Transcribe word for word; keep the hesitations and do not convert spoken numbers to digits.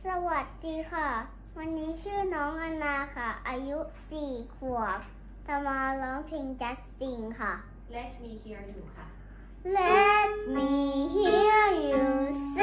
สวัสดีค่ะวันนี้ชื่อน้องอนาค่ะอายุสี่ขวบจะมาร้องเพลง Just Sing ค่ะ Let me hear you ค่ะ Let me hear you